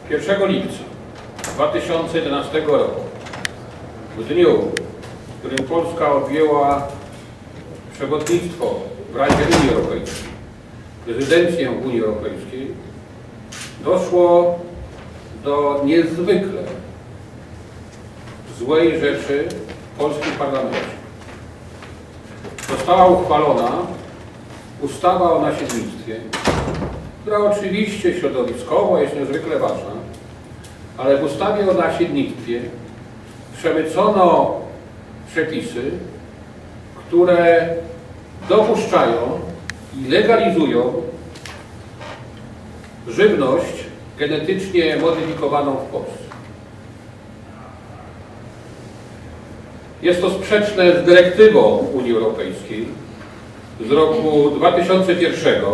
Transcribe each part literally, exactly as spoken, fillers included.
pierwszego lipca dwa tysiące jedenastego roku, w dniu, w którym Polska objęła przewodnictwo w Radzie Unii Europejskiej, prezydencję Unii Europejskiej, doszło do niezwykle złej rzeczy w polskim parlamencie. Została uchwalona ustawa o nasiennictwie, która oczywiście środowiskowo jest niezwykle ważna, ale w ustawie o nasiennictwie przemycono przepisy, które dopuszczają i legalizują żywność genetycznie modyfikowaną w Polsce. Jest to sprzeczne z dyrektywą Unii Europejskiej z roku dwa tysiące pierwszego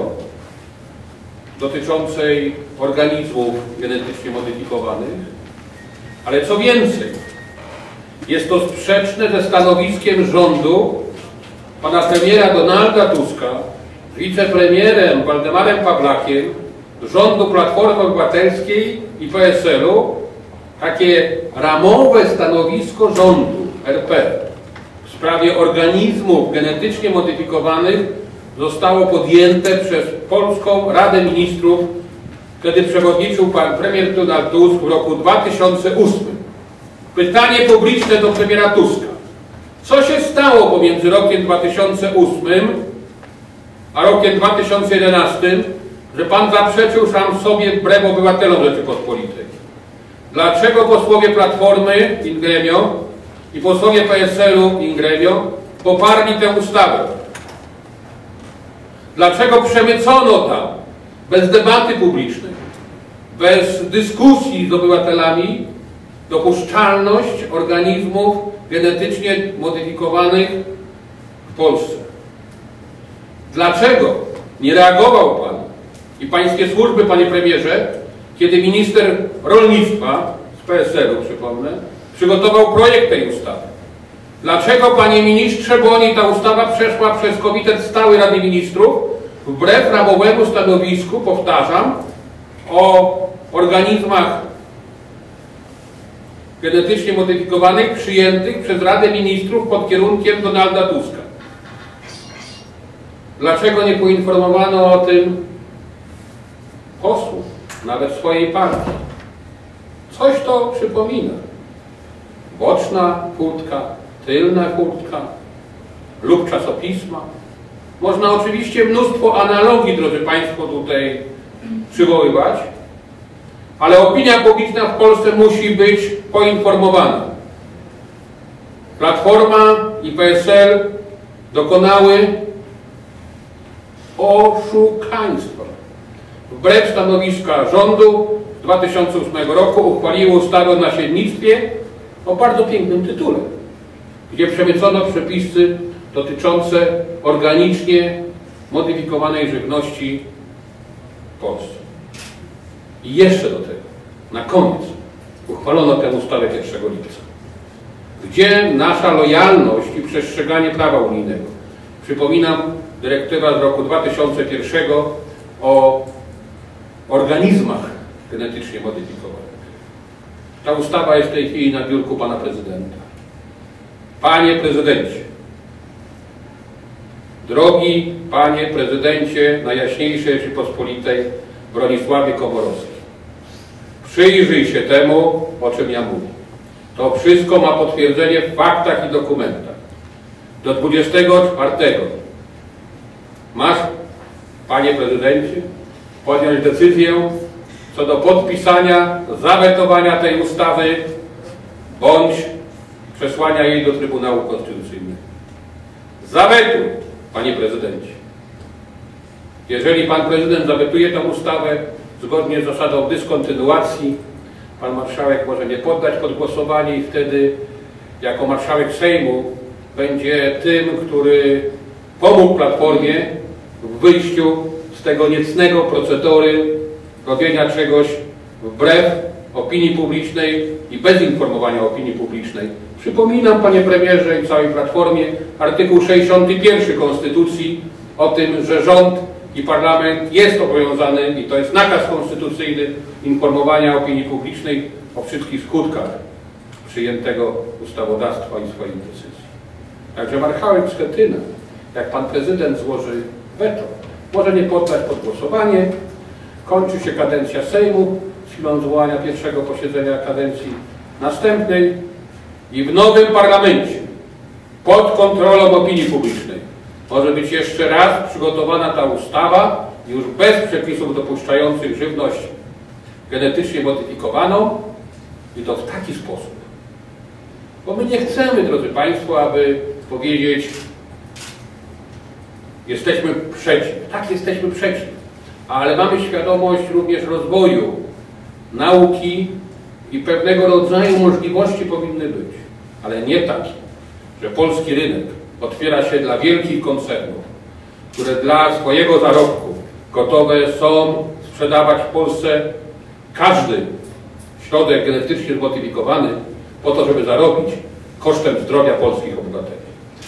dotyczącej organizmów genetycznie modyfikowanych, ale co więcej, jest to sprzeczne ze stanowiskiem rządu pana premiera Donalda Tuska z wicepremierem Waldemarem Pawlakiem, rządu Platformy Obywatelskiej i P S L u, takie ramowe stanowisko rządu R P w sprawie organizmów genetycznie modyfikowanych zostało podjęte przez Polską Radę Ministrów, wtedy przewodniczył pan premier Donald Tusk w roku dwa tysiące ósmym. Pytanie publiczne do premiera Tuska. Co się stało pomiędzy rokiem dwa tysiące ósmym a rokiem dwa tysiące jedenastym, że pan zaprzeczył sam sobie wbrew obywatelom Rzeczypospolitej? Dlaczego posłowie Platformy in gremio i posłowie P S L u in gremio poparli tę ustawę? Dlaczego przemycono tam bez debaty publicznej, bez dyskusji z obywatelami dopuszczalność organizmów genetycznie modyfikowanych w Polsce? Dlaczego nie reagował pan i pańskie służby, panie premierze, kiedy minister rolnictwa z P S L u, przypomnę, przygotował projekt tej ustawy? Dlaczego, panie ministrze Boni, ta ustawa przeszła przez Komitet Stały Rady Ministrów wbrew ramowemu stanowisku, powtarzam, o organizmach genetycznie modyfikowanych przyjętych przez Radę Ministrów pod kierunkiem Donalda Tuska? Dlaczego nie poinformowano o tym posłów, nawet swojej partii? Coś to przypomina. Boczna furtka, tylna furtka lub czasopisma. Można oczywiście mnóstwo analogii, drodzy państwo, tutaj przywoływać, ale opinia publiczna w Polsce musi być poinformowana. Platforma i P S L dokonały oszukaństwa. Wbrew stanowiska rządu w dwa tysiące ósmym roku uchwaliły ustawę o nasiennictwie o bardzo pięknym tytule, gdzie przemycono przepisy dotyczące organicznie modyfikowanej żywności w Polsce. I jeszcze do tego, na koniec, uchwalono tę ustawę pierwszego lipca. Gdzie nasza lojalność i przestrzeganie prawa unijnego? Przypominam, dyrektywa z roku dwa tysiące pierwszego o organizmach genetycznie modyfikowanych. Ta ustawa jest w tej chwili na biurku pana prezydenta. Panie prezydencie, drogi panie prezydencie Najjaśniejszej Rzeczypospolitej Bronisławie Komorowskiej, przyjrzyj się temu, o czym ja mówię. To wszystko ma potwierdzenie w faktach i dokumentach. Do dwudziestego czwartego masz, panie prezydencie, podjąć decyzję co do podpisania, zawetowania tej ustawy bądź przesłania jej do Trybunału Konstytucyjnego. Zawetuj, panie prezydencie. Jeżeli pan prezydent zawetuje tę ustawę zgodnie z zasadą dyskontynuacji, pan marszałek może nie poddać pod głosowanie i wtedy jako marszałek Sejmu będzie tym, który pomógł Platformie w wyjściu z tego niecnego procedury robienia czegoś wbrew opinii publicznej i bez informowania opinii publicznej. Przypominam, panie premierze i całej Platformie, artykuł sześćdziesiąty pierwszy Konstytucji o tym, że rząd i Parlament jest obowiązany, i to jest nakaz konstytucyjny, informowania opinii publicznej o wszystkich skutkach przyjętego ustawodawstwa i swoich decyzji. Także marszałek Schetyna, jak pan prezydent złoży weto, może nie poddać pod głosowanie, kończy się kadencja Sejmu z chwilą zwołania pierwszego posiedzenia kadencji następnej i w nowym parlamencie pod kontrolą opinii publicznej może być jeszcze raz przygotowana ta ustawa już bez przepisów dopuszczających żywność genetycznie modyfikowaną i to w taki sposób. Bo my nie chcemy, drodzy Państwo, aby powiedzieć, jesteśmy przeciw. Tak, jesteśmy przeciw, ale mamy świadomość również rozwoju nauki i pewnego rodzaju możliwości powinny być, ale nie takie, że polski rynek otwiera się dla wielkich koncernów, które dla swojego zarobku gotowe są sprzedawać w Polsce każdy środek genetycznie zmodyfikowany po to, żeby zarobić kosztem zdrowia polskich obywateli.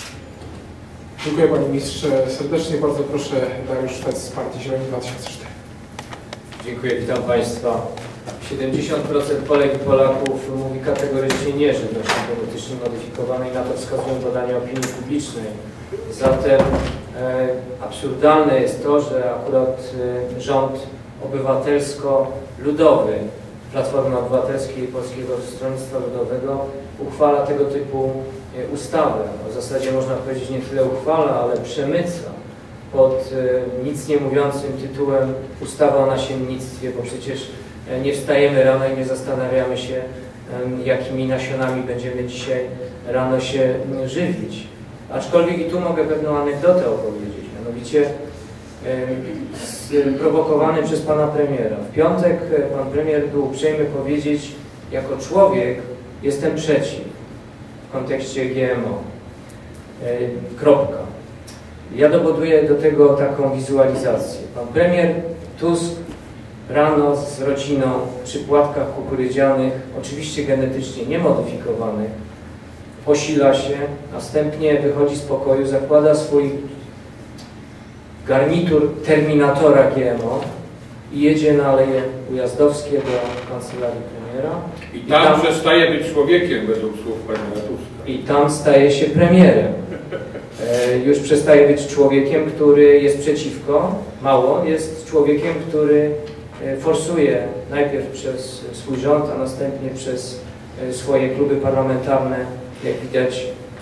Dziękuję Panie Ministrze. Serdecznie bardzo proszę, Dariusz Szwec z Partii Zieloni dwa tysiące cztery. Dziękuję, witam Państwa. siedemdziesiąt procent Polek i Polaków mówi kategorycznie nie żywności genetycznie modyfikowanej, na to wskazują badania opinii publicznej. Zatem e, absurdalne jest to, że akurat e, rząd obywatelsko-ludowy Platformy Obywatelskiej i Polskiego Stronnictwa Ludowego uchwala tego typu e, ustawę. W zasadzie można powiedzieć nie tyle uchwala, ale przemyca pod e, nic nie mówiącym tytułem ustawa o nasiennictwie, bo przecież nie wstajemy rano i nie zastanawiamy się, jakimi nasionami będziemy dzisiaj rano się żywić. Aczkolwiek i tu mogę pewną anegdotę opowiedzieć, mianowicie sprowokowany przez pana premiera. W piątek pan premier był uprzejmy powiedzieć, jako człowiek jestem przeciw w kontekście G M O. Kropka. Ja dowoduję do tego taką wizualizację. Pan premier Tusk rano z rodziną przy płatkach kukurydzianych, oczywiście genetycznie niemodyfikowanych, posila się, następnie wychodzi z pokoju, zakłada swój garnitur Terminatora G M O i jedzie na Aleje Ujazdowskie do kancelarii premiera. I tam, I tam przestaje być człowiekiem według słów premiera Tuska. I tam staje się premierem. E, już przestaje być człowiekiem, który jest przeciwko, mało, jest człowiekiem, który forsuje najpierw przez swój rząd, a następnie przez swoje kluby parlamentarne, jak widać,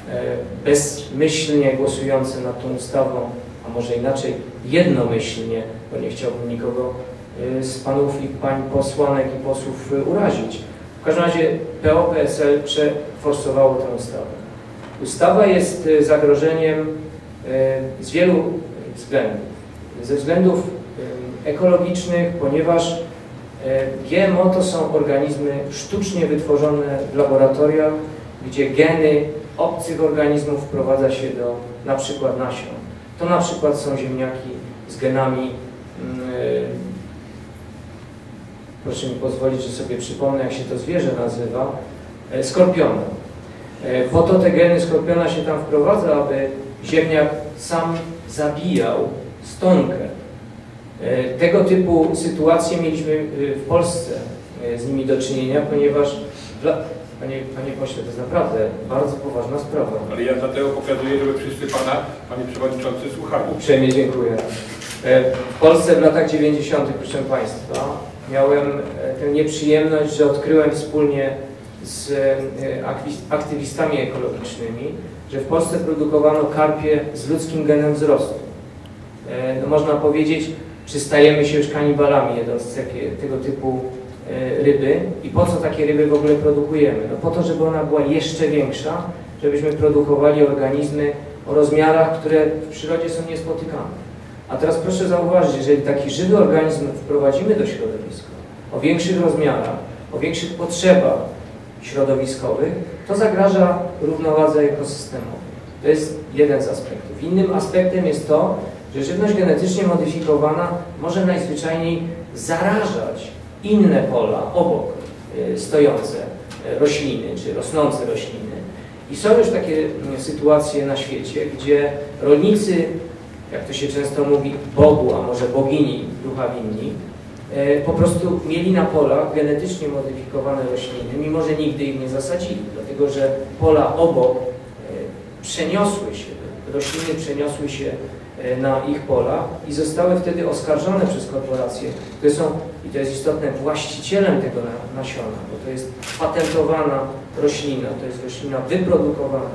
bezmyślnie głosujące nad tą ustawą, a może inaczej jednomyślnie, bo nie chciałbym nikogo z panów i pań posłanek i posłów urazić. W każdym razie P O P S L przeforsowało tę ustawę. Ustawa jest zagrożeniem z wielu względów. Ze względów ekologicznych, ponieważ G M O to są organizmy sztucznie wytworzone w laboratoriach, gdzie geny obcych organizmów wprowadza się do na przykład nasion. To na przykład są ziemniaki z genami, yy, proszę mi pozwolić, że sobie przypomnę, jak się to zwierzę nazywa, yy, skorpiona. Yy, po to te geny skorpiona się tam wprowadza, aby ziemniak sam zabijał stonkę. Tego typu sytuacje mieliśmy w Polsce z nimi do czynienia, ponieważ, panie, panie pośle, to jest naprawdę bardzo poważna sprawa. Ale ja dlatego pokazuję, żeby wszyscy pana, panie przewodniczący, słuchali. Uprzejmie dziękuję. W Polsce w latach dziewięćdziesiątych, proszę państwa, miałem tę nieprzyjemność, że odkryłem wspólnie z aktywistami ekologicznymi, że w Polsce produkowano karpie z ludzkim genem wzrostu. No, można powiedzieć, czy stajemy się już kanibalami jedząc takie, tego typu e, ryby i po co takie ryby w ogóle produkujemy? No po to, żeby ona była jeszcze większa, żebyśmy produkowali organizmy o rozmiarach, które w przyrodzie są niespotykane. A teraz proszę zauważyć, jeżeli taki żywy organizm wprowadzimy do środowiska o większych rozmiarach, o większych potrzebach środowiskowych, to zagraża równowadze ekosystemowej. To jest jeden z aspektów. Innym aspektem jest to, że żywność genetycznie modyfikowana może najzwyczajniej zarażać inne pola obok stojące rośliny, czy rosnące rośliny. I są już takie sytuacje na świecie, gdzie rolnicy jak to się często mówi, Bogu, a może bogini ducha winni, po prostu mieli na polach genetycznie modyfikowane rośliny, mimo że nigdy ich nie zasadzili, dlatego że pola obok przeniosły się, rośliny przeniosły się na ich pola i zostały wtedy oskarżone przez korporacje, które są, i to jest istotne, właścicielem tego nasiona, bo to jest patentowana roślina, to jest roślina wyprodukowana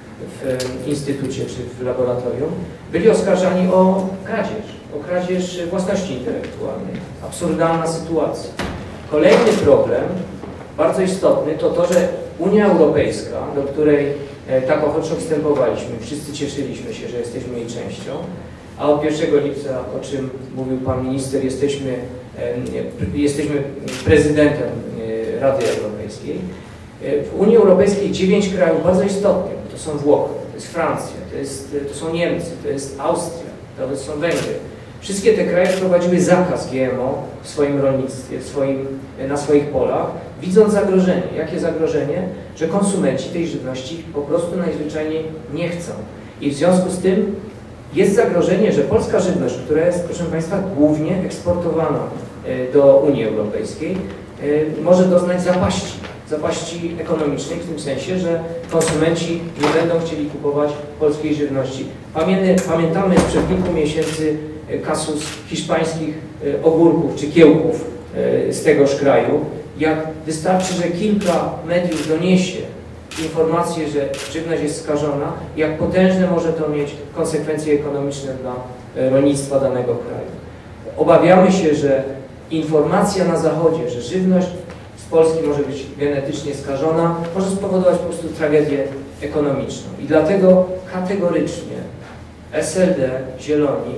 w instytucie czy w laboratorium, byli oskarżani o kradzież, o kradzież własności intelektualnej. Absurdalna sytuacja. Kolejny problem, bardzo istotny, to to, że Unia Europejska, do której tak ochoczo wstępowaliśmy, wszyscy cieszyliśmy się, że jesteśmy jej częścią, a od pierwszego lipca, o czym mówił Pan Minister, jesteśmy, jesteśmy prezydentem Rady Europejskiej. W Unii Europejskiej dziewięć krajów bardzo istotnych, to są Włochy, to jest Francja, to, jest, to są Niemcy, to jest Austria, to są Węgry. Wszystkie te kraje wprowadziły zakaz G M O w swoim rolnictwie, w swoim, na swoich polach, widząc zagrożenie. Jakie zagrożenie? Że konsumenci tej żywności po prostu najzwyczajniej nie chcą. I w związku z tym jest zagrożenie, że polska żywność, która jest, proszę Państwa, głównie eksportowana do Unii Europejskiej, może doznać zapaści. zapaści ekonomicznej, w tym sensie, że konsumenci nie będą chcieli kupować polskiej żywności. Pamiętamy sprzed kilku miesięcy kasus hiszpańskich ogórków czy kiełków z tegoż kraju. Jak wystarczy, że kilka mediów doniesie informację, że żywność jest skażona, jak potężne może to mieć konsekwencje ekonomiczne dla rolnictwa danego kraju. Obawiamy się, że informacja na Zachodzie, że żywność z Polski może być genetycznie skażona, może spowodować po prostu tragedię ekonomiczną. I dlatego kategorycznie S L D, Zieloni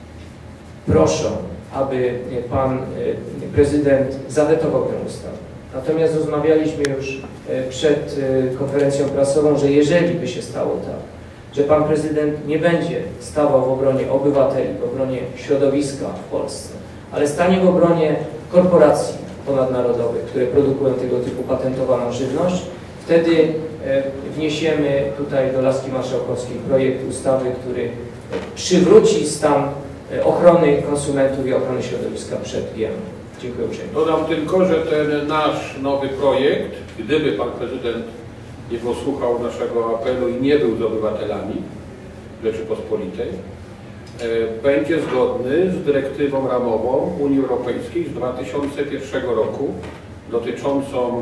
proszą, aby Pan Prezydent zawetował tę ustawę. Natomiast rozmawialiśmy już przed konferencją prasową, że jeżeli by się stało tak, że Pan Prezydent nie będzie stawał w obronie obywateli, w obronie środowiska w Polsce, ale stanie w obronie korporacji ponadnarodowych, które produkują tego typu patentowaną żywność, wtedy wniesiemy tutaj do laski marszałkowskiej projekt ustawy, który przywróci stan ochrony konsumentów i ochrony środowiska przed G M O. Dziękuję uprzejmie. Dodam tylko, że ten nasz nowy projekt, gdyby Pan Prezydent nie posłuchał naszego apelu i nie był z obywatelami Rzeczypospolitej, będzie zgodny z dyrektywą ramową Unii Europejskiej z dwa tysiące pierwszego roku dotyczącą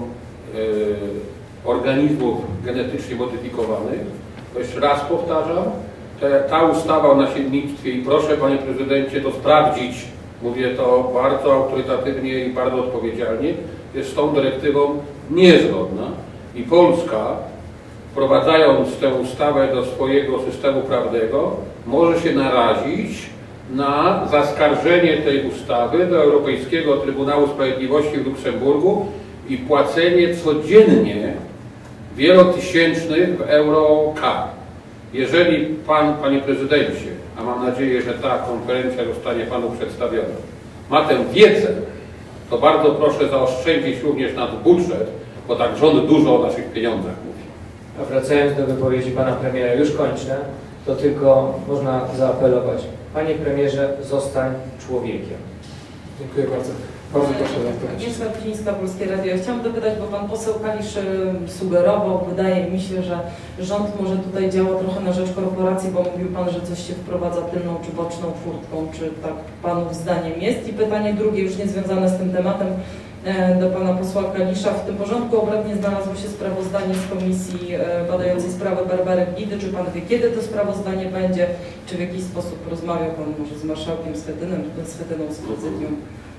organizmów genetycznie modyfikowanych. To jeszcze raz powtarzam, ta ustawa o nasiennictwie i proszę, Panie Prezydencie, to sprawdzić, mówię to bardzo autorytatywnie i bardzo odpowiedzialnie, jest z tą dyrektywą niezgodna i Polska, wprowadzając tę ustawę do swojego systemu prawnego, może się narazić na zaskarżenie tej ustawy do Europejskiego Trybunału Sprawiedliwości w Luksemburgu i płacenie codziennie wielotysięcznych w euro kar. Jeżeli Pan, Panie Prezydencie, a mam nadzieję, że ta konferencja zostanie Panu przedstawiona, ma tę wiedzę, to bardzo proszę zaoszczędzić również nasz budżet, bo tak rząd dużo o naszych pieniądzach mówi. A wracając do wypowiedzi Pana Premiera, już kończę, to tylko można zaapelować. Panie Premierze, zostań człowiekiem. Dziękuję bardzo. Bardzo proszę o Agnieszka Pilińska, Polskie Radio. Chciałam dopytać, bo Pan poseł Kalisz sugerował, wydaje mi się, że rząd może tutaj działa trochę na rzecz korporacji, bo mówił Pan, że coś się wprowadza tylną czy boczną furtką. Czy tak Panów zdaniem jest? I pytanie drugie, już niezwiązane z tym tematem, do Pana posła Kalisza. W tym porządku obrad nie znalazło się sprawozdanie z komisji badającej sprawę Barbary Gnidy. Czy Pan wie, kiedy to sprawozdanie będzie? Czy w jakiś sposób rozmawiał Pan może z marszałkiem Schetynem, Schetyną z prezydium?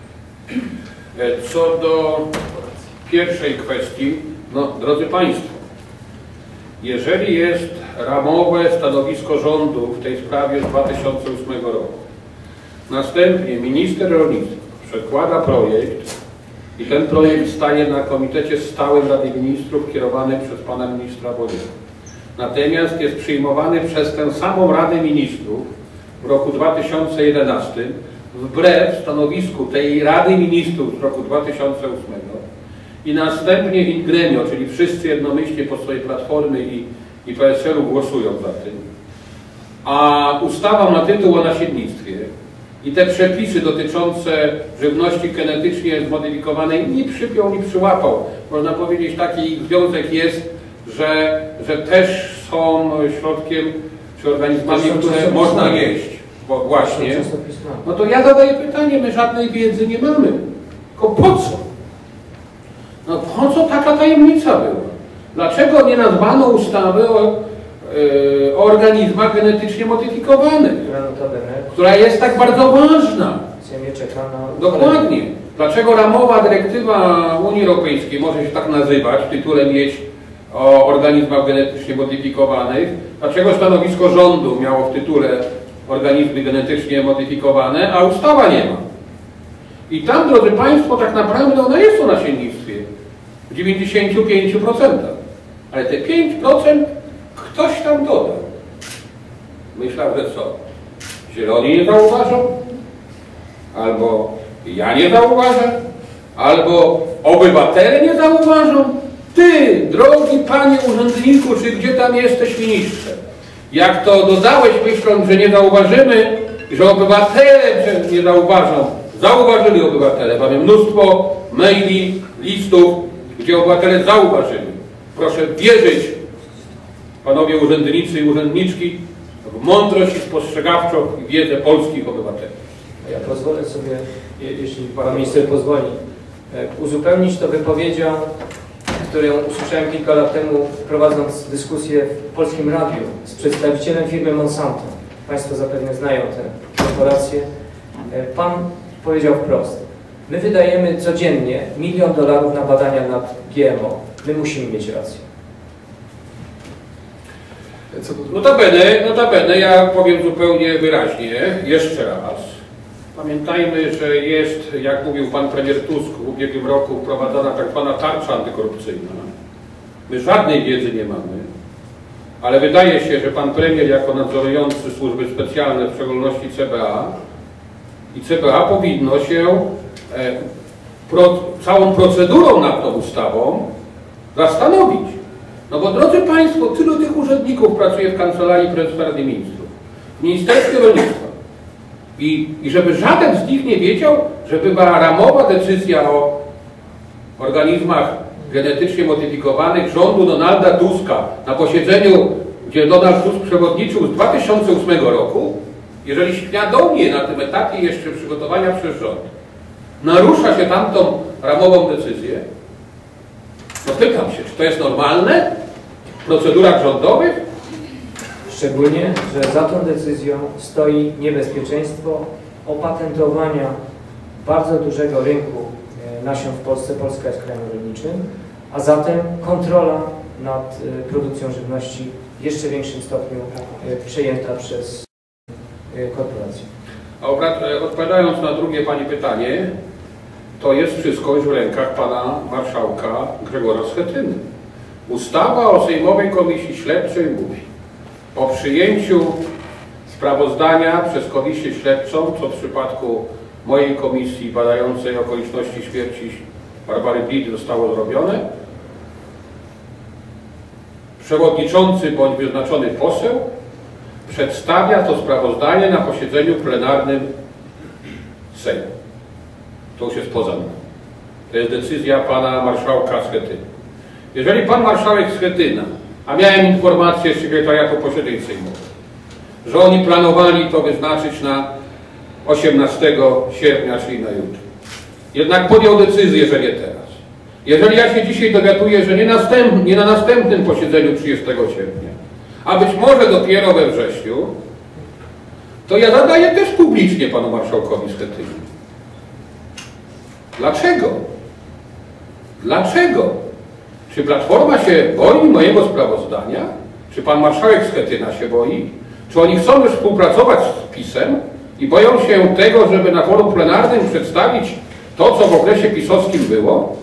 Co do pierwszej kwestii, no drodzy Państwo, jeżeli jest ramowe stanowisko rządu w tej sprawie z dwa tysiące ósmego roku, następnie minister rolnictwa przedkłada projekt i ten projekt staje na komitecie stałym Rady Ministrów kierowany przez Pana Ministra Borysa. Natomiast jest przyjmowany przez tę samą Radę Ministrów w roku dwa tysiące jedenastym wbrew stanowisku tej Rady Ministrów z roku dwa tysiące ósmego i następnie in gremio, czyli wszyscy jednomyślnie po swojej Platformy i, i P S L-u głosują za tym. a ustawa ma tytuł o nasiennictwie i te przepisy dotyczące żywności genetycznie zmodyfikowanej nie przypiął, nie przyłapał. Można powiedzieć, taki ich związek jest, że, że też są środkiem czy organizmami, które można jeść. Bo właśnie. No to ja zadaję pytanie, my żadnej wiedzy nie mamy. Tylko po co? No po co taka tajemnica była? Dlaczego nie nazwano ustawy o, yy, o organizmach genetycznie modyfikowanych? Która jest tak bardzo ważna. Dokładnie. Dlaczego ramowa dyrektywa Unii Europejskiej może się tak nazywać, w tytule mieć o organizmach genetycznie modyfikowanych? Dlaczego stanowisko rządu miało w tytule organizmy genetycznie modyfikowane, a ustawa nie ma? I tam, drodzy Państwo, tak naprawdę ona jest o nasiennictwie w dziewięćdziesięciu pięciu procentach. Ale te pięć procent ktoś tam dodał. Myślał, że co? Zieloni nie zauważą? Albo ja nie zauważę? Albo obywatele nie zauważą? Ty, drogi panie urzędniku, czy gdzie tam jesteś, ministrze? Jak to dodałeś, myśląc, że nie zauważymy, że obywatele nie zauważą? Zauważyli obywatele. Mamy mnóstwo maili, listów, gdzie obywatele zauważyli. Proszę wierzyć, panowie urzędnicy i urzędniczki, w mądrość i spostrzegawczą i wiedzę polskich obywateli. Ja pozwolę sobie, jeśli pan minister pozwoli, uzupełnić to wypowiedzią, którą usłyszałem kilka lat temu, prowadząc dyskusję w Polskim Radiu z przedstawicielem firmy Monsanto. Państwo zapewne znają tę korporację. Pan powiedział wprost: my wydajemy codziennie milion dolarów na badania nad G M O. My musimy mieć rację. Notabene, notabene, ja powiem zupełnie wyraźnie, jeszcze raz. Pamiętajmy, że jest, jak mówił pan premier Tusk, w ubiegłym roku wprowadzana tak zwana tarcza antykorupcyjna. My żadnej wiedzy nie mamy, ale wydaje się, że pan premier jako nadzorujący służby specjalne, w szczególności C B A, i C B A powinno się e, pro, całą procedurą nad tą ustawą zastanowić. No bo drodzy Państwo, tylu tych urzędników pracuje w Kancelarii Prezesa Rady Ministrów, w Ministerstwie Rolnictwa. I, I żeby żaden z nich nie wiedział, żeby była ramowa decyzja o organizmach genetycznie modyfikowanych rządu Donalda Tuska na posiedzeniu, gdzie Donald Tusk przewodniczył z dwa tysiące ósmego roku, jeżeli świadomie na tym etapie jeszcze przygotowania przez rząd narusza się tamtą ramową decyzję, no pytam się, czy to jest normalne w procedurach rządowych? Szczególnie, że za tą decyzją stoi niebezpieczeństwo opatentowania bardzo dużego rynku nasion w Polsce. Polska jest krajem rolniczym, a zatem kontrola nad produkcją żywności w jeszcze większym stopniu przejęta przez korporacje. A odpowiadając na drugie Pani pytanie, to jest wszystko już w rękach Pana Marszałka Grzegorza Schetyny. Ustawa o Sejmowej Komisji Śledczej mówi o przyjęciu sprawozdania przez Komisję Śledczą, co w przypadku mojej komisji badającej okoliczności śmierci Barbary Blidy zostało zrobione. Przewodniczący bądź wyznaczony poseł przedstawia to sprawozdanie na posiedzeniu plenarnym Sejmu. To już jest poza mną. To jest decyzja Pana Marszałka Schetyny. Jeżeli Pan Marszałek Schetyna, a miałem informację z sekretariatu posiedzeń sejmowych, że oni planowali to wyznaczyć na osiemnastego sierpnia, czyli na jutro. Jednak podjął decyzję, że nie teraz. Jeżeli ja się dzisiaj dowiaduję, że nie, następ, nie na następnym posiedzeniu trzydziestego sierpnia, a być może dopiero we wrześniu, to ja zadaję też publicznie Panu Marszałkowi Schetynie. Dlaczego? Dlaczego? Czy Platforma się boi mojego sprawozdania? Czy Pan Marszałek Schetyna się boi? Czy oni chcą już współpracować z PiS-em i boją się tego, żeby na forum plenarnym przedstawić to, co w okresie pisowskim było?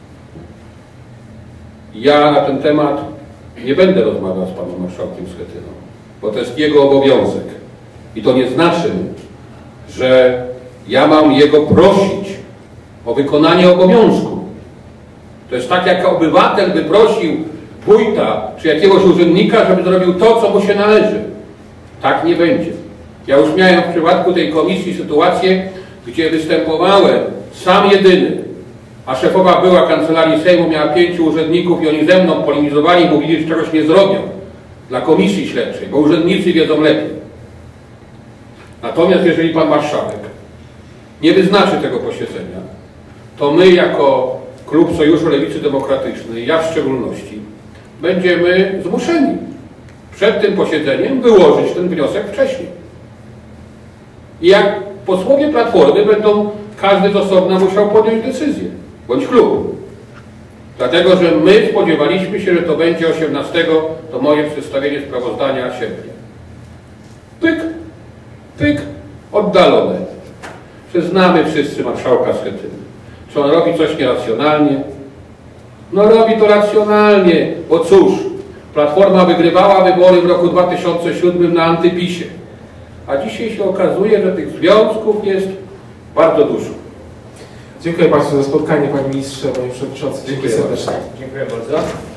Ja na ten temat nie będę rozmawiał z Panem Marszałkiem Schetyną, bo to jest jego obowiązek. I to nie znaczy, że ja mam jego prosić o wykonanie obowiązku. To jest tak, jak obywatel by prosił wójta czy jakiegoś urzędnika, żeby zrobił to, co mu się należy. Tak nie będzie. Ja już miałem w przypadku tej komisji sytuację, gdzie występowałem sam jedyny, a szefowa była Kancelarii Sejmu miała pięciu urzędników i oni ze mną polemizowali i mówili, że czegoś nie zrobią dla komisji śledczej, bo urzędnicy wiedzą lepiej. Natomiast jeżeli pan marszałek nie wyznaczy tego posiedzenia, to my jako Klub Sojuszu Lewicy Demokratycznej, ja w szczególności, będziemy zmuszeni przed tym posiedzeniem wyłożyć ten wniosek wcześniej. I jak posłowie Platformy będą, każdy z osobna musiał podjąć decyzję, bądź klub. Dlatego, że my spodziewaliśmy się, że to będzie osiemnastego, to moje przedstawienie sprawozdania sierpnia. Pyk, pyk, oddalone. Znamy wszyscy marszałka Schetyny. Czy on robi coś nieracjonalnie? No robi to racjonalnie, bo cóż, Platforma wygrywała wybory w roku dwa tysiące siódmym na antypisie. A dzisiaj się okazuje, że tych związków jest bardzo dużo. Dziękuję Państwu za spotkanie, Panie Ministrze, Panie Przewodniczący. Dziękuję serdecznie. Dziękuję bardzo.